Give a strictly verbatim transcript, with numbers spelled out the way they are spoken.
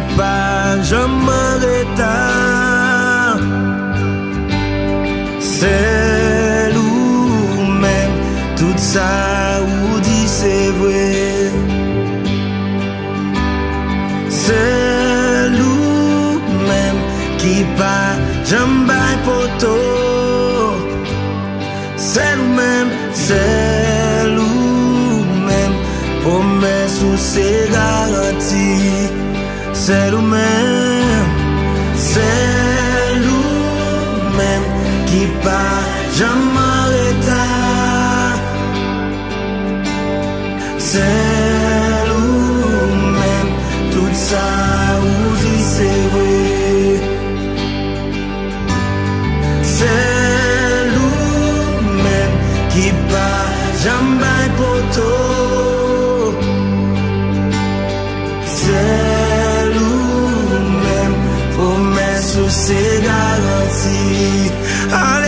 pas jamais retard. C'est nous-mêmes, tout ça ou dit c'est vrai. C'est nous-mêmes qui pas jamais poto. C'est nous-mêmes, c'est nous-mêmes, promesse ou c'est garanti. C'est nous-mêmes, c'est nous-mêmes qui pas jamais retard. C'est nous-mêmes, tout ça ou dit c'est vrai. C'est nous-mêmes qui pas jamais poto. C'est nous-mêmes, promesse ou c'est garanti.